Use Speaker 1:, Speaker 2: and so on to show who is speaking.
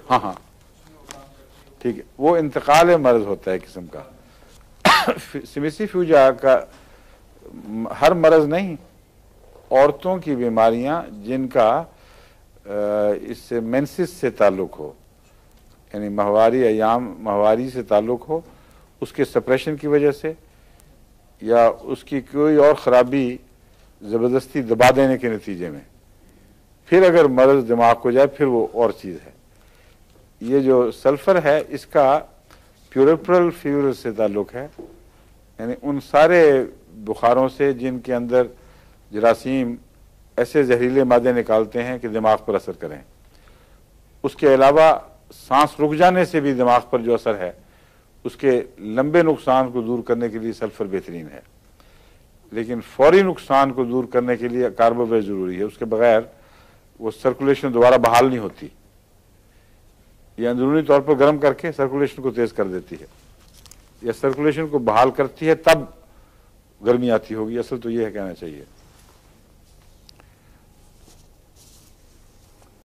Speaker 1: हाँ हाँ ठीक है, वो इंतकाल मर्ज होता है किस्म का। सिमिसिफ्यूजा का हर मर्ज नहीं, औरतों की बीमारियां जिनका इससे मेंसिस से ताल्लुक हो, यानी माहवारी अयाम माहवारी से ताल्लुक हो, उसके सप्रेशन की वजह से या उसकी कोई और ख़राबी ज़बरदस्ती दबा देने के नतीजे में, फिर अगर मर्ज दिमाग को जाए फिर वो और चीज़ है। ये जो सल्फ़र है इसका प्यूरल फीवर से ताल्लुक है, यानी उन सारे बुखारों से जिनके अंदर जरासीम ऐसे जहरीले मादे निकालते हैं कि दिमाग पर असर करें। उसके अलावा सांस रुक जाने से भी दिमाग पर जो असर है उसके लंबे नुकसान को दूर करने के लिए सल्फ़र बेहतरीन है, लेकिन फौरी नुकसान को दूर करने के लिए कार्बोवेट ज़रूरी है। उसके बगैर वो सर्कुलेशन दोबारा बहाल नहीं होती, ये अंदरूनी तौर पर गर्म करके सर्कुलेशन को तेज़ कर देती है या सर्कुलेशन को बहाल करती है, तब गर्मी आती होगी। असल तो ये है कहना चाहिए।